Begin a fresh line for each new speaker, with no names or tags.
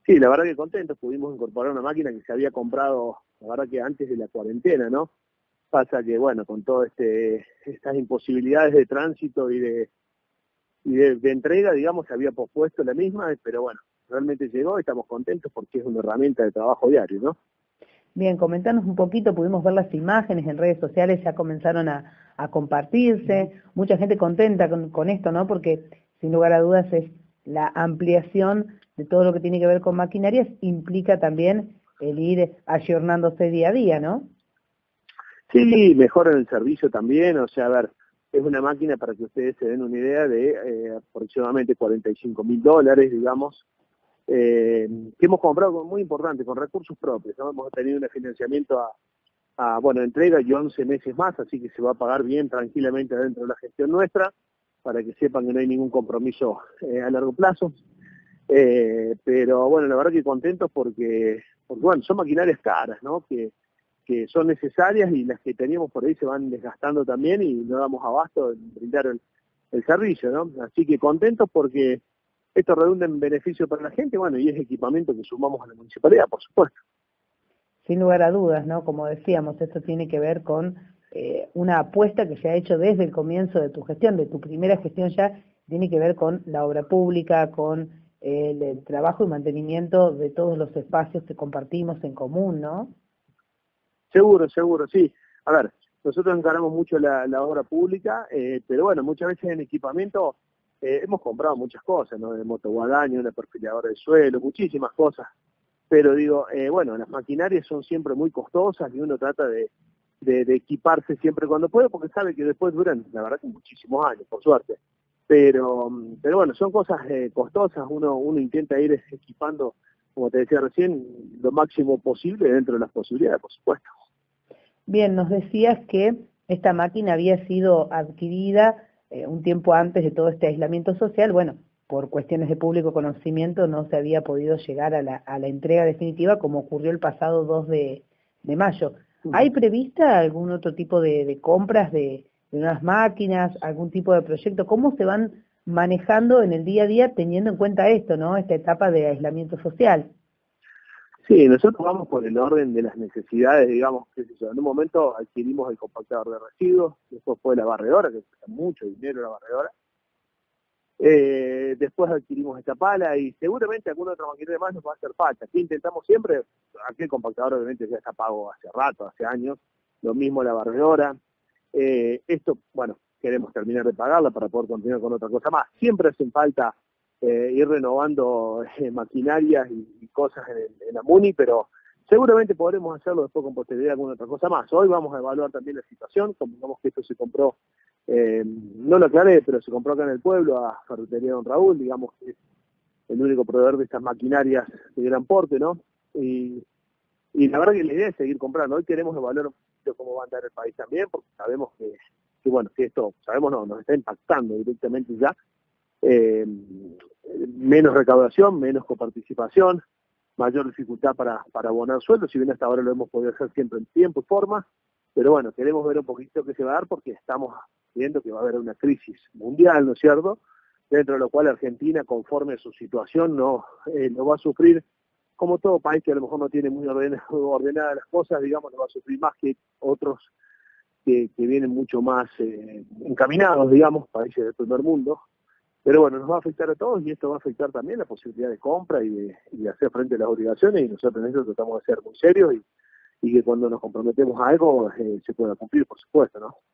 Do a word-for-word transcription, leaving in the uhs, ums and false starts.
Sí, la verdad que contentos, pudimos incorporar una máquina que se había comprado, la verdad que antes de la cuarentena, ¿no? Pasa que, bueno, con todas este, estas imposibilidades de tránsito y de, y de, de entrega, digamos, se había pospuesto la misma, pero bueno, realmente llegó y estamos contentos porque es una herramienta de trabajo diario, ¿no?
Bien, comentanos un poquito, pudimos ver las imágenes en redes sociales, ya comenzaron a, a compartirse, mucha gente contenta con, con esto, ¿no? Porque sin lugar a dudas es la ampliación de todo lo que tiene que ver con maquinarias, implica también el ir ayornándose día a día, ¿no?
Sí, mejoran el servicio también, o sea, a ver, es una máquina para que ustedes se den una idea de eh, aproximadamente cuarenta y cinco mil dólares, digamos, eh, que hemos comprado, muy importante, con recursos propios, ¿no? Hemos tenido un financiamiento a, a, bueno, entrega y once meses más, así que se va a pagar bien tranquilamente dentro de la gestión nuestra, para que sepan que no hay ningún compromiso eh, a largo plazo. Eh, pero bueno, la verdad que contentos porque, porque bueno, son maquinarias caras, ¿no? Que, que son necesarias y las que teníamos por ahí se van desgastando también y no damos abasto en brindar el, el servicio, ¿no? Así que contentos porque esto redunda en beneficio para la gente, bueno, y es equipamiento que sumamos a la municipalidad, por supuesto.
Sin lugar a dudas, ¿no? Como decíamos, esto tiene que ver con eh, una apuesta que se ha hecho desde el comienzo de tu gestión, de tu primera gestión ya, tiene que ver con la obra pública, con eh, el, el trabajo y mantenimiento de todos los espacios que compartimos en común, ¿no?
Seguro, seguro, sí. A ver, nosotros encaramos mucho la, la obra pública, eh, pero bueno, muchas veces en equipamiento eh, hemos comprado muchas cosas, ¿no? De motoguadaña, una perfiladora de suelo, muchísimas cosas. Pero digo, eh, bueno, las maquinarias son siempre muy costosas y uno trata de, de, de equiparse siempre cuando puede porque sabe que después duran, la verdad que muchísimos años, por suerte. Pero, pero bueno, son cosas eh, costosas, uno, uno intenta ir equipando, como te decía recién, lo máximo posible dentro de las posibilidades, por supuesto.
Bien, nos decías que esta máquina había sido adquirida eh, un tiempo antes de todo este aislamiento social. Bueno, por cuestiones de público conocimiento no se había podido llegar a la, a la entrega definitiva como ocurrió el pasado dos de, de mayo. ¿Hay prevista algún otro tipo de, de compras de, de unas máquinas, algún tipo de proyecto? ¿Cómo se van manejando en el día a día teniendo en cuenta esto, ¿no? Esta etapa de aislamiento social.
Sí, nosotros vamos por el orden de las necesidades, digamos, qué sé yo. En un momento adquirimos el compactador de residuos, después fue la barredora, que cuesta mucho dinero la barredora. Eh, después adquirimos esta pala y seguramente alguna otra maquinaria más nos va a hacer falta. Aquí intentamos siempre, aquel compactador obviamente ya está pago hace rato, hace años, lo mismo la barredora. Eh, esto, bueno, queremos terminar de pagarla para poder continuar con otra cosa más. Siempre hacen falta eh, ir renovando eh, maquinarias y, y cosas en, el, en la MUNI, pero seguramente podremos hacerlo después con posterioridad alguna otra cosa más. Hoy vamos a evaluar también la situación, como que esto se compró, eh, no lo aclaré, pero se compró acá en el pueblo a Ferretería Don Raúl, digamos que es el único proveedor de estas maquinarias de gran porte, ¿no? Y, y la verdad que la idea es seguir comprando. Hoy queremos evaluar un poquito cómo va a andar el país también, porque sabemos que, que bueno, que esto, sabemos no, nos está impactando directamente ya. Eh, menos recaudación, menos coparticipación, mayor dificultad para, para abonar sueldos, si bien hasta ahora lo hemos podido hacer siempre en tiempo y forma, pero bueno, queremos ver un poquito qué se va a dar porque estamos viendo que va a haber una crisis mundial, ¿no es cierto?, dentro de lo cual Argentina, conforme a su situación, no, eh, no va a sufrir, como todo país que a lo mejor no tiene muy ordenadas ordenada las cosas, digamos, no va a sufrir más que otros que, que vienen mucho más eh, encaminados, digamos, países del primer mundo. Pero bueno, nos va a afectar a todos y esto va a afectar también la posibilidad de compra y de, y de hacer frente a las obligaciones, y nosotros en eso tratamos de ser muy serios y, y que cuando nos comprometemos a algo eh, se pueda cumplir, por supuesto, ¿no?